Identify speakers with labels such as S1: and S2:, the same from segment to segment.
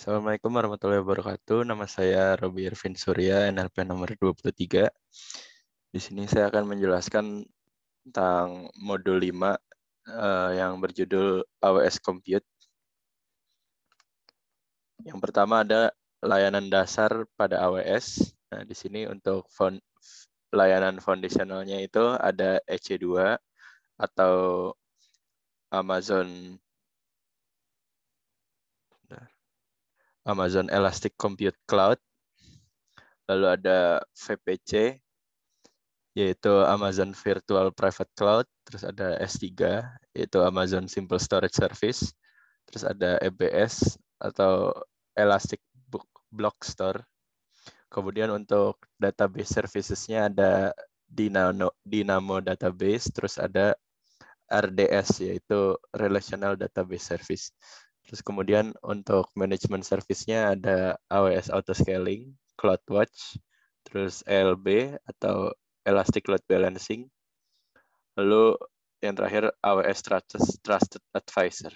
S1: Assalamualaikum warahmatullahi wabarakatuh. Nama saya Robi Irvin Surya, NLP nomor 23. Di sini saya akan menjelaskan tentang modul 5 yang berjudul AWS Compute. Yang pertama ada layanan dasar pada AWS. Nah, di sini untuk layanan foundationalnya itu ada EC2 atau Amazon Elastic Compute Cloud. Lalu ada VPC, yaitu Amazon Virtual Private Cloud. Terus ada S3, yaitu Amazon Simple Storage Service. Terus ada EBS atau Elastic Block Store. Kemudian untuk database services-nya ada Dynamo Database, terus ada RDS, yaitu Relational Database Service. Terus kemudian untuk management service-nya ada AWS Autoscaling, CloudWatch, terus ELB atau Elastic Load Balancing. Lalu yang terakhir AWS Trusted Advisor.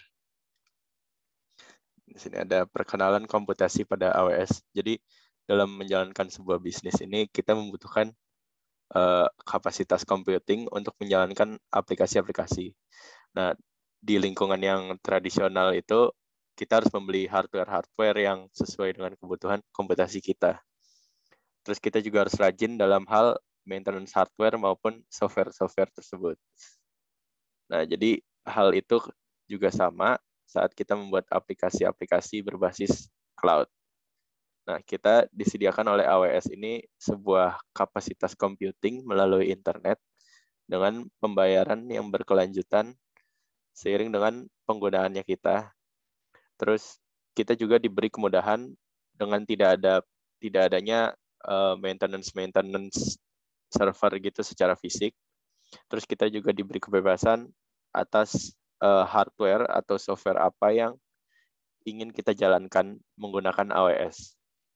S1: Di sini ada perkenalan komputasi pada AWS. Jadi dalam menjalankan sebuah bisnis ini kita membutuhkan kapasitas computing untuk menjalankan aplikasi-aplikasi. Nah, di lingkungan yang tradisional itu kita harus membeli hardware yang sesuai dengan kebutuhan komputasi kita. Terus kita juga harus rajin dalam hal maintenance hardware maupun software tersebut. Nah, jadi hal itu juga sama saat kita membuat aplikasi-aplikasi berbasis cloud. Nah, kita disediakan oleh AWS ini sebuah kapasitas computing melalui internet dengan pembayaran yang berkelanjutan seiring dengan penggunaannya kita. Terus kita juga diberi kemudahan dengan tidak adanya maintenance server gitu secara fisik. Terus kita juga diberi kebebasan atas hardware atau software apa yang ingin kita jalankan menggunakan AWS.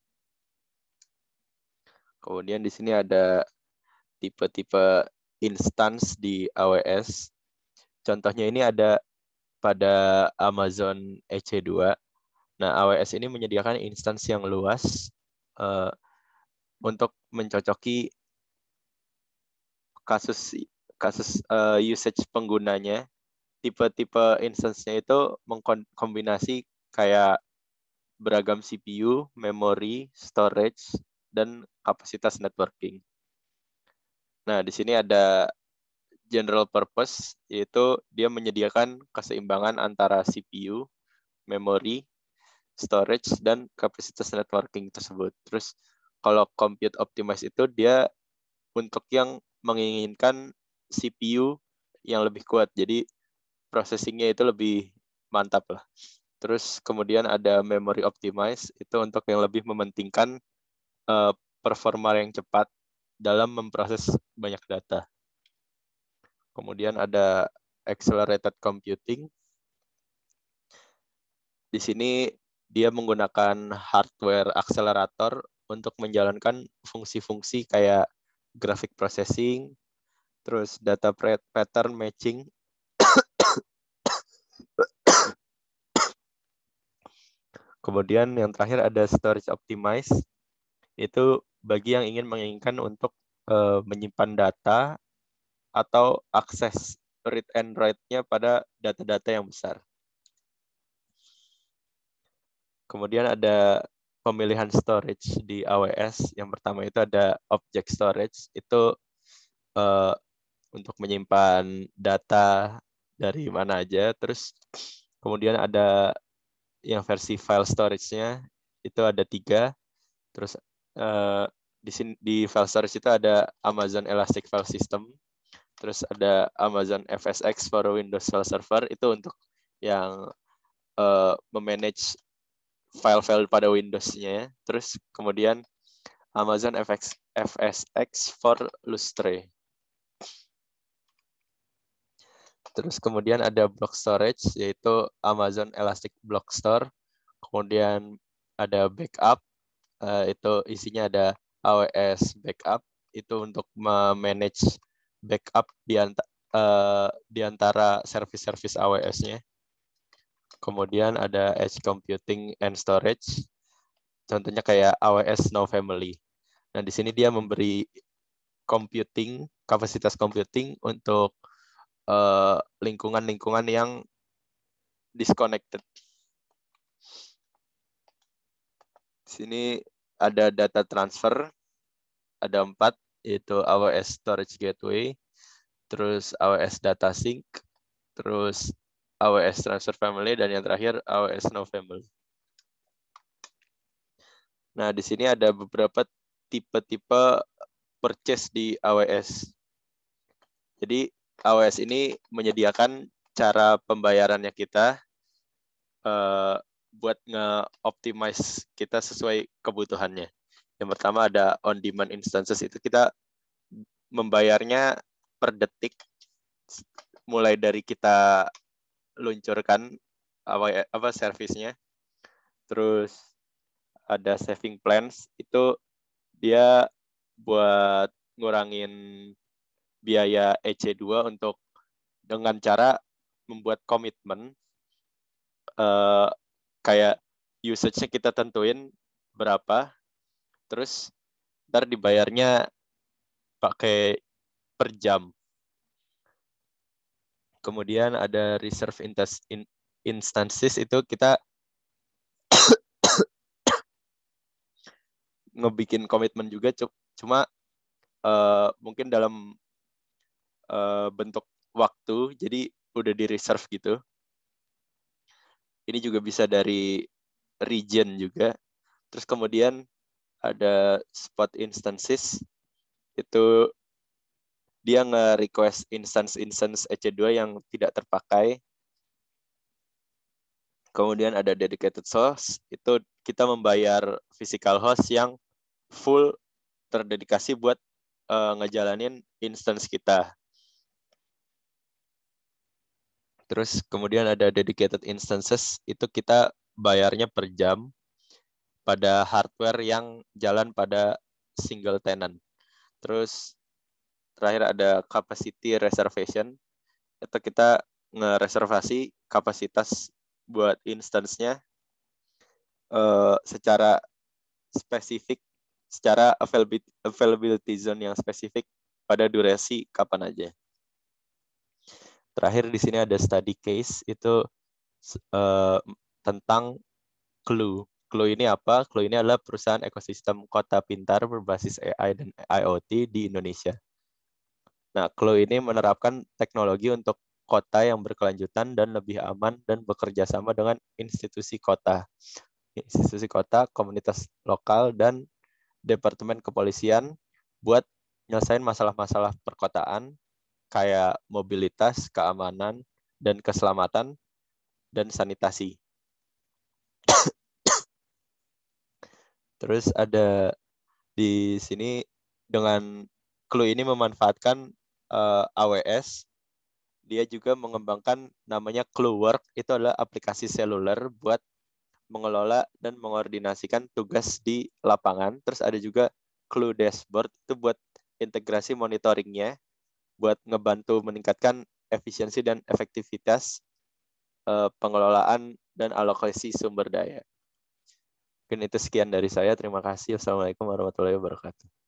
S1: Kemudian di sini ada tipe-tipe instance di AWS. Contohnya ini ada pada Amazon EC2. Nah, AWS ini menyediakan instansi yang luas untuk mencocoki kasus usage penggunanya. Tipe-tipe instance-nya itu mengkombinasi kayak beragam CPU, memori, storage, dan kapasitas networking. Nah, di sini ada general purpose, yaitu dia menyediakan keseimbangan antara CPU, memori, storage, dan kapasitas networking tersebut. Terus kalau compute optimize itu dia untuk yang menginginkan CPU yang lebih kuat, jadi processing-nya itu lebih mantap lah. Terus kemudian ada memory optimize, itu untuk yang lebih mementingkan performa yang cepat dalam memproses banyak data. Kemudian ada accelerated computing. Di sini dia menggunakan hardware accelerator untuk menjalankan fungsi-fungsi kayak graphic processing, terus data pattern matching, kemudian yang terakhir ada storage optimize, itu bagi yang menginginkan untuk menyimpan data atau akses read and write-nya pada data-data yang besar. Kemudian ada pemilihan storage di AWS. Yang pertama itu ada object storage, itu untuk menyimpan data dari mana aja. Terus kemudian ada yang versi file storage-nya, itu ada 3. Terus di file storage itu ada Amazon Elastic File System. Terus ada Amazon FSx for Windows File Server, itu untuk yang memanage file-file pada Windows-nya. Terus kemudian Amazon FSx for Lustre. Terus kemudian ada block storage, yaitu Amazon Elastic Block Store. Kemudian ada backup, itu isinya ada AWS backup, itu untuk memanage backup di antara service-service AWS-nya. Kemudian ada edge computing and storage. Contohnya kayak AWS Snow Family. Nah, di sini dia memberi kapasitas computing untuk lingkungan-lingkungan yang disconnected. Di sini ada data transfer, ada 4, yaitu AWS Storage Gateway, terus AWS Data Sync, terus AWS Transfer Family, dan yang terakhir AWS Snow Family. Nah, di sini ada beberapa tipe-tipe purchase di AWS. Jadi, AWS ini menyediakan cara pembayarannya kita buat nge-optimize kita sesuai kebutuhannya. Yang pertama ada on-demand instances, itu kita membayarnya per detik, mulai dari kita luncurkan servisnya. Terus ada saving plans, itu dia buat ngurangin biaya EC2 untuk dengan cara membuat komitmen kayak usage-nya kita tentuin berapa, terus ntar dibayarnya pakai per jam. Kemudian ada reserve instances, itu kita ngebikin komitmen juga, cuma mungkin dalam bentuk waktu, jadi udah di reserve gitu. Ini juga bisa dari region juga. Terus kemudian ada spot instances, itu dia nge-request instance EC2 yang tidak terpakai. Kemudian ada dedicated host, itu kita membayar physical host yang full terdedikasi buat ngejalanin instance kita. Terus kemudian ada dedicated instances, itu kita bayarnya per jam pada hardware yang jalan pada single tenant. Terus terakhir ada capacity reservation, itu kita ngereservasi kapasitas buat instance-nya secara spesifik, secara availability zone yang spesifik pada durasi kapan aja. Terakhir di sini ada study case, itu tentang Clue. Clue ini apa? Clue ini adalah perusahaan ekosistem kota pintar berbasis AI dan IoT di Indonesia. Nah, Clue ini menerapkan teknologi untuk kota yang berkelanjutan dan lebih aman dan bekerja sama dengan institusi kota, komunitas lokal, dan departemen kepolisian buat nyelesain masalah-masalah perkotaan kayak mobilitas, keamanan, dan keselamatan, dan sanitasi. Terus ada di sini dengan Clue ini memanfaatkan AWS, dia juga mengembangkan namanya Clue Work, itu adalah aplikasi seluler buat mengelola dan mengordinasikan tugas di lapangan. Terus ada juga Clue Dashboard, itu buat integrasi monitoringnya, buat ngebantu meningkatkan efisiensi dan efektivitas pengelolaan dan alokasi sumber daya. Mungkin itu sekian dari saya. Terima kasih. Wassalamualaikum warahmatullahi wabarakatuh.